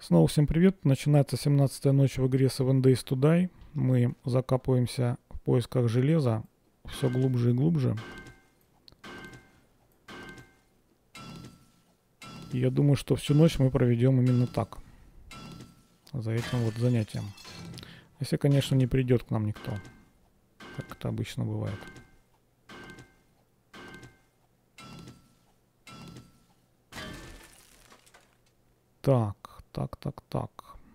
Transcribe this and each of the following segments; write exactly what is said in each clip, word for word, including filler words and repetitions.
Снова всем привет. Начинается семнадцатая ночь в игре Seven Days to Die. Мы закапываемся в поисках железа все глубже и глубже. И я думаю, что всю ночь мы проведем именно так. За этим вот занятием. Если, конечно, не придет к нам никто. Как это обычно бывает. Так, так, так, так.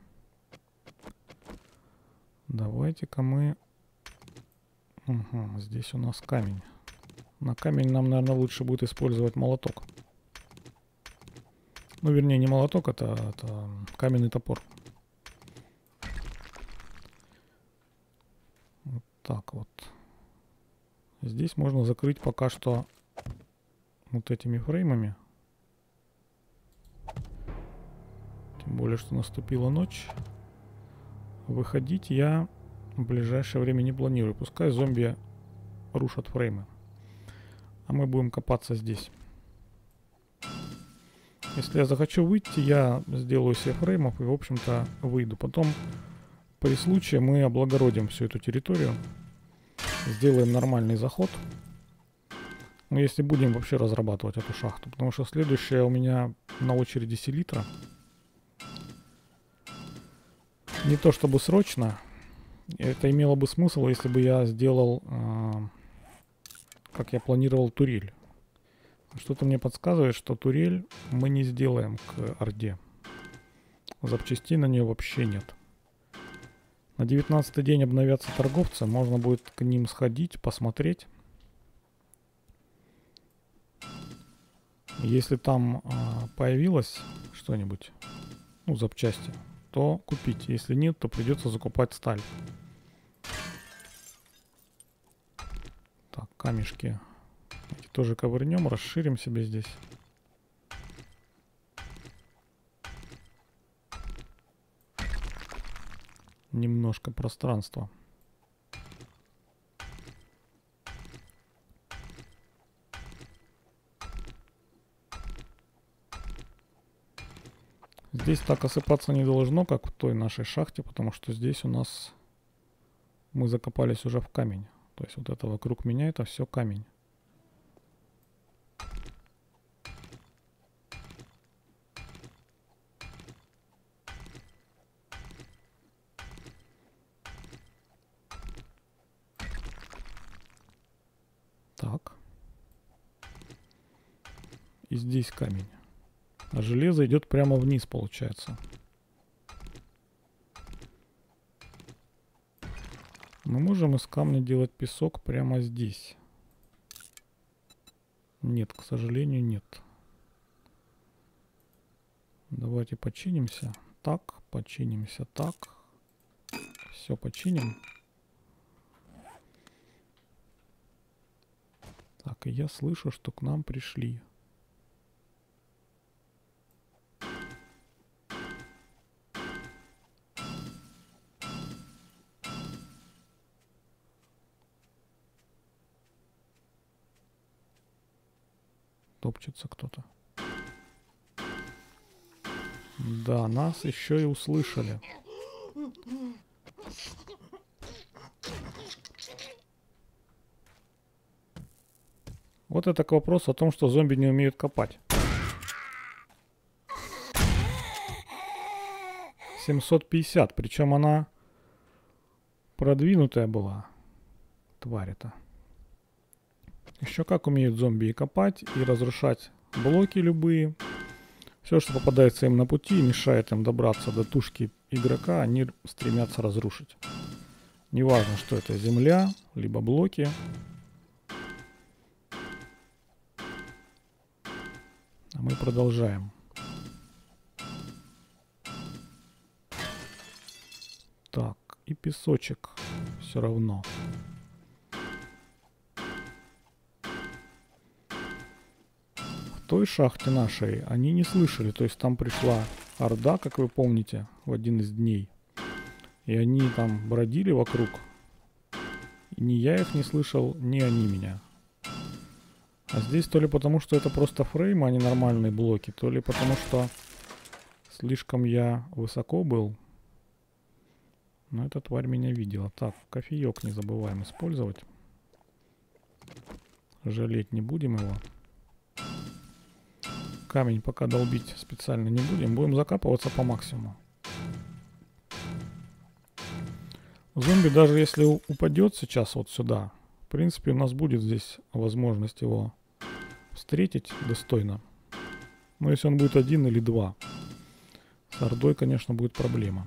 Давайте-ка мы... Угу, здесь у нас камень. На камень нам, наверное, лучше будет использовать молоток. Ну, вернее, не молоток, это, это каменный топор. Вот так вот. Здесь можно закрыть пока что вот этими фреймами. Тем более, что наступила ночь. Выходить я в ближайшее время не планирую. Пускай зомби рушат фреймы. А мы будем копаться здесь. Если я захочу выйти, я сделаю себе фреймов и, в общем-то, выйду. Потом, при случае, мы облагородим всю эту территорию. Сделаем нормальный заход. Ну, если будем вообще разрабатывать эту шахту. Потому что следующая у меня на очереди селитра. Не то чтобы срочно. Это имело бы смысл, если бы я сделал, э, как я планировал, турель. Что-то мне подсказывает, что турель мы не сделаем к Орде. Запчастей на нее вообще нет. На девятнадцатый день обновятся торговцы. Можно будет к ним сходить, посмотреть. Если там э, появилось что-нибудь, ну, запчасти, то купить. Если нет, то придется закупать сталь. Так, камешки. Эти тоже ковырнем, расширим себе здесь. Немножко пространства. Здесь так осыпаться не должно, как в той нашей шахте, потому что здесь у нас мы закопались уже в камень. То есть вот это вокруг меня, это все камень. Так. И здесь камень. А железо идет прямо вниз, получается. Мы можем из камня делать песок прямо здесь. Нет, к сожалению, нет. Давайте починимся. Так, починимся так. Все починим. Так, и я слышу, что к нам пришли. Топчется кто-то. Да, нас еще и услышали. Вот это к вопросу о том, что зомби не умеют копать. семьсот пятьдесят, причем она продвинутая была. Тварь это. Еще как умеют зомби и копать, и разрушать блоки любые. Все, что попадается им на пути и мешает им добраться до тушки игрока, они стремятся разрушить. Неважно, что это земля, либо блоки. А мы продолжаем. Так, и песочек все равно. В той шахте нашей они не слышали. То есть там пришла орда, как вы помните, в один из дней. И они там бродили вокруг. И ни я их не слышал, ни они меня. А здесь то ли потому, что это просто фреймы, а не нормальные блоки, то ли потому, что Слишком я высоко был. Но эта тварь меня видела. Так, кофеек не забываем использовать. Жалеть не будем его. Камень пока долбить специально не будем. Будем закапываться по максимуму. Зомби, даже если упадет сейчас вот сюда, в принципе, у нас будет здесь возможность его встретить достойно. Но если он будет один или два, с ордой, конечно, будет проблема.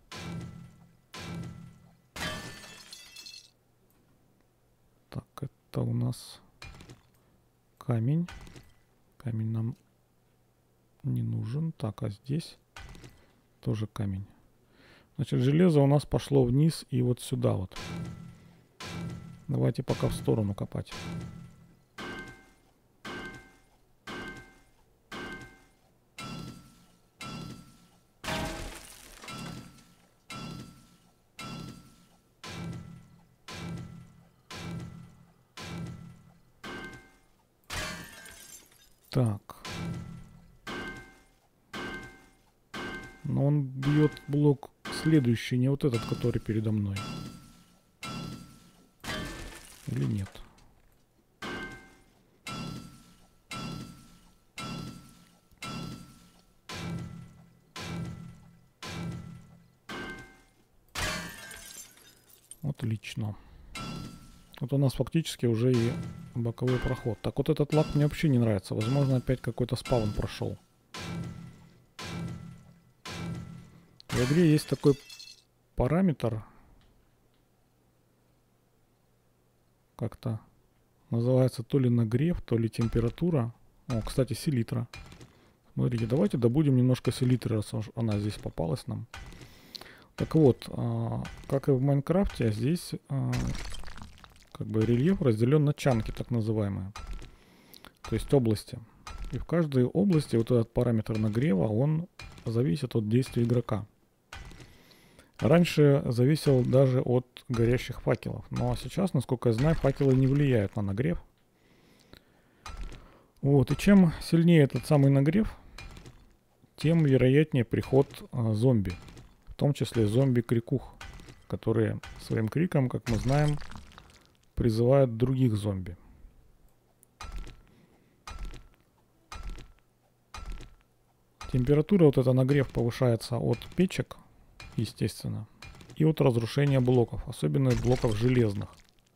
Так, это у нас камень. Камень нам не нужен. Так, а здесь тоже камень. Значит, железо у нас пошло вниз и вот сюда вот. Давайте пока в сторону копать. Так. Но он бьет блок следующий, не вот этот, который передо мной. Или нет? Отлично. Вот у нас фактически уже и боковой проход. Так, вот этот лак мне вообще не нравится. Возможно, опять какой-то спаун прошел. В игре есть такой параметр. Как-то называется то ли нагрев, то ли температура. О, кстати, селитра. Смотрите, давайте добудем немножко селитры, раз она здесь попалась нам. Так вот, а, как и в Майнкрафте, здесь а, как бы рельеф разделен на чанки, так называемые. То есть области. И в каждой области вот этот параметр нагрева, он зависит от действия игрока. Раньше зависел даже от горящих факелов. Но сейчас, насколько я знаю, факелы не влияют на нагрев. Вот, и чем сильнее этот самый нагрев, тем вероятнее приход а, зомби. В том числе зомби-крикух, которые своим криком, как мы знаем, призывают других зомби. Температура, вот это нагрев, повышается от печек, естественно, и от разрушения блоков, особенно блоков железных.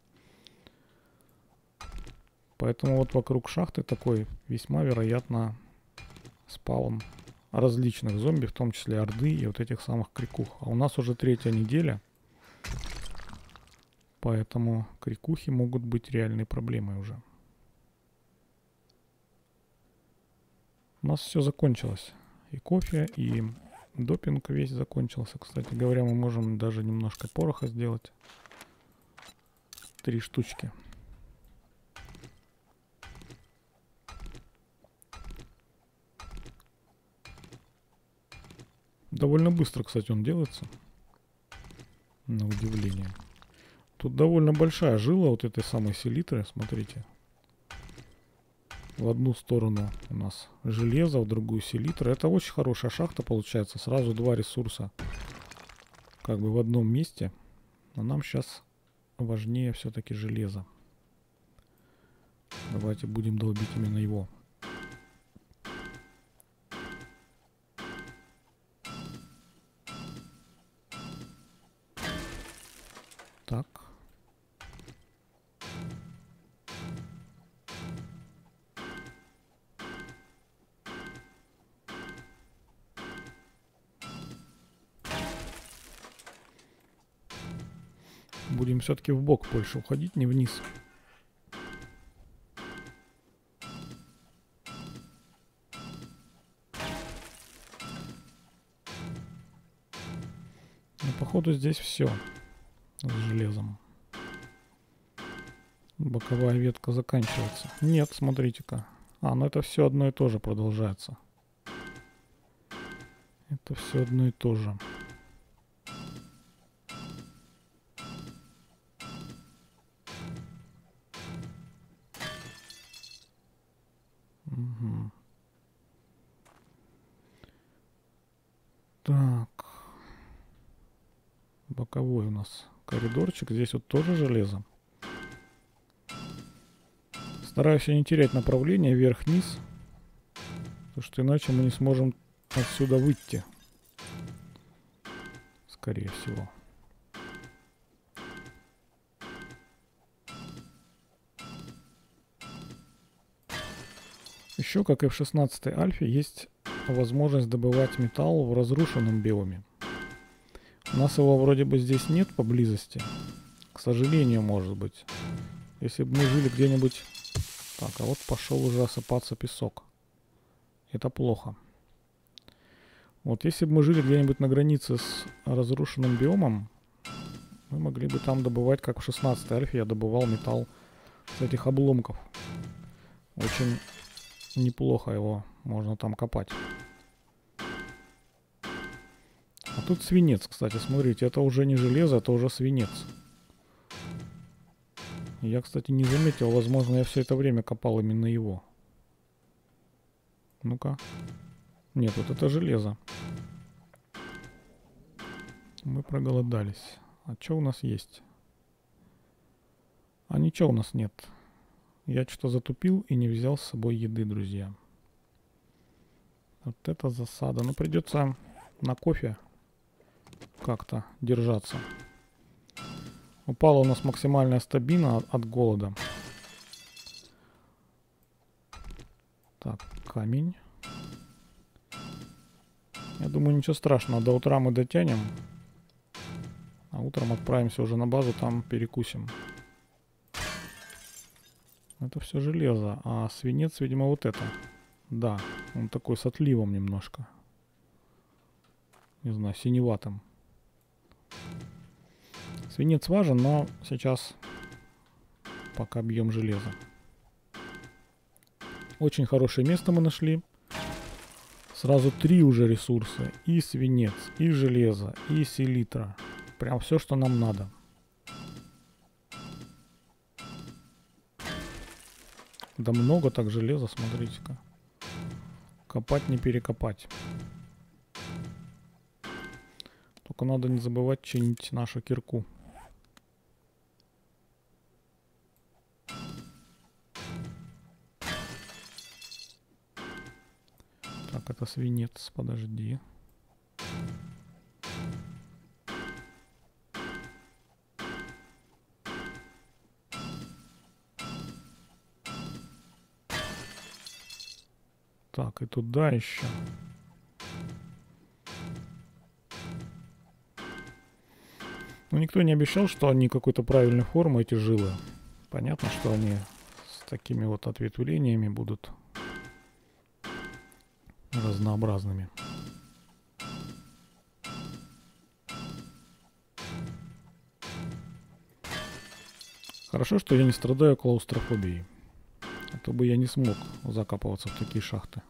Поэтому вот вокруг шахты такой весьма вероятно спаун различных зомби, в том числе орды и вот этих самых крикух. А у нас уже третья неделя, поэтому крикухи могут быть реальной проблемой уже. У нас все закончилось. И кофе, и допинг весь закончился. Кстати говоря, мы можем даже немножко пороха сделать. Три штучки. Довольно быстро, кстати, он делается. На удивление. Тут довольно большая жила вот этой самой селитры, смотрите. В одну сторону у нас железо, в другую селитра. Это очень хорошая шахта получается. Сразу два ресурса как бы в одном месте. Но нам сейчас важнее все-таки железо. Давайте будем долбить именно его. Так. Будем все-таки в бок больше уходить, не вниз. Но походу здесь все с железом. Боковая ветка заканчивается. Нет, смотрите-ка. А, ну это все одно и то же продолжается. Это все одно и то же. Угу. Так. Боковой у нас коридорчик. Здесь вот тоже железо. Стараюсь не терять направление вверх-вниз. Потому что иначе мы не сможем отсюда выйти. Скорее всего. Еще, как и в шестнадцатой альфе, есть возможность добывать металл в разрушенном биоме. У нас его вроде бы здесь нет поблизости. К сожалению, может быть. Если бы мы жили где-нибудь... Так, а вот пошел уже осыпаться песок. Это плохо. Вот если бы мы жили где-нибудь на границе с разрушенным биомом, мы могли бы там добывать, как в шестнадцатой альфе я добывал металл с этих обломков. Очень неплохо его можно там копать. А тут свинец, кстати, смотрите, это уже не железо, это уже свинец. Я, кстати, не заметил, возможно, я все это время копал именно его. Ну-ка. Нет, вот это железо. Мы проголодались. А что у нас есть? А ничего у нас нет. Я что-то затупил и не взял с собой еды, друзья. Вот это засада. Ну, придется на кофе как-то держаться. Упала у нас максимальная стабина от, от голода. Так, камень. Я думаю, ничего страшного. До утра мы дотянем. А утром отправимся уже на базу, там перекусим. Это все железо. А свинец, видимо, вот это. Да, он такой с отливом немножко. Не знаю, синеватым. Свинец важен, но сейчас пока бьем железо. Очень хорошее место мы нашли. Сразу три уже ресурса. И свинец, и железо, и селитра. Прям все, что нам надо. Да много так железа, смотрите-ка. Копать не перекопать. Только надо не забывать чинить нашу кирку. Так, это свинец, подожди. Так, и туда еще. Ну, никто не обещал, что они какой-то правильной формы, эти жилы. Понятно, что они с такими вот ответвлениями будут разнообразными. Хорошо, что я не страдаю клаустрофобией. А то бы я не смог закапываться в такие шахты.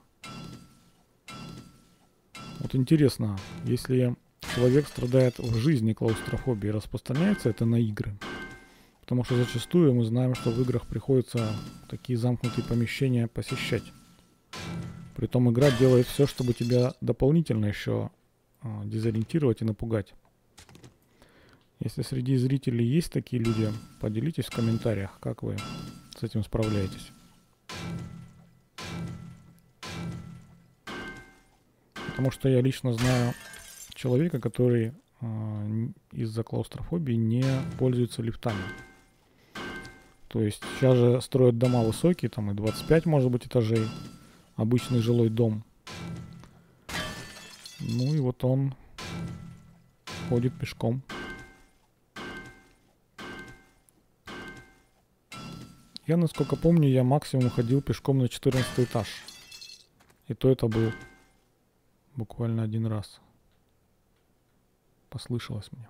Вот интересно, если человек страдает в жизни клаустрофобией, распространяется это на игры? Потому что зачастую мы знаем, что в играх приходится такие замкнутые помещения посещать. Притом игра делает все, чтобы тебя дополнительно еще э, дезориентировать и напугать. Если среди зрителей есть такие люди, поделитесь в комментариях, как вы с этим справляетесь. Потому что я лично знаю человека, который э, из-за клаустрофобии не пользуется лифтами. То есть сейчас же строят дома высокие, там и двадцать пять может быть этажей. Обычный жилой дом. Ну и вот он ходит пешком. Я, насколько помню, я максимум ходил пешком на четырнадцатый этаж. И то это был буквально один раз. Послышалось мне.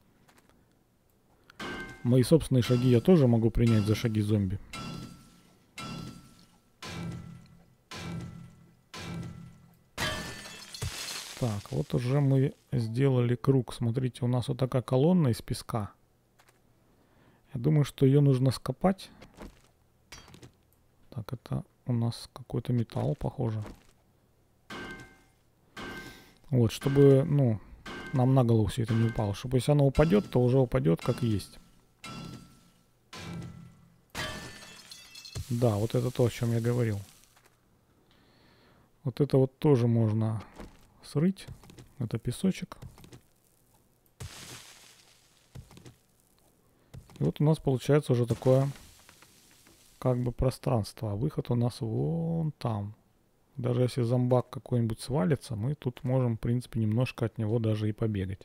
Мои собственные шаги я тоже могу принять за шаги зомби. Так, вот уже мы сделали круг. Смотрите, у нас вот такая колонна из песка. Я думаю, что ее нужно скопать. Так, это у нас какой-то металл, похоже. Вот, чтобы, ну, нам на голову все это не упало. Чтобы если оно упадет, то уже упадет как есть. Да, вот это то, о чем я говорил. Вот это вот тоже можно срыть. Это песочек. И вот у нас получается уже такое как бы пространство. А выход у нас вон там. Даже если зомбак какой-нибудь свалится, мы тут можем, в принципе, немножко от него даже и побегать.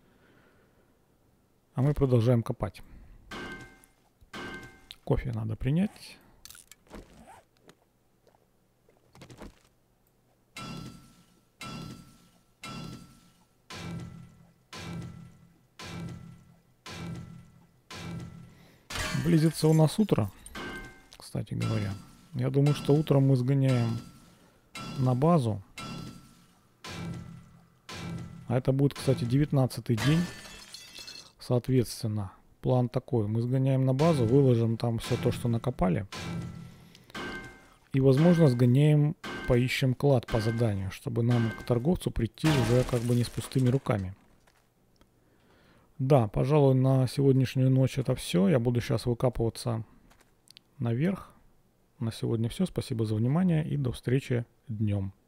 А мы продолжаем копать. Кофе надо принять. Близится у нас утро, кстати говоря. Я думаю, что утром мы сгоняем на базу. А это будет, кстати, девятнадцатый день. Соответственно, план такой. Мы сгоняем на базу, выложим там все то, что накопали. И, возможно, сгоняем, поищем клад по заданию, чтобы нам к торговцу прийти уже как бы не с пустыми руками. Да, пожалуй, на сегодняшнюю ночь это все. Я буду сейчас выкапываться наверх. На сегодня все. Спасибо за внимание и до встречи днем.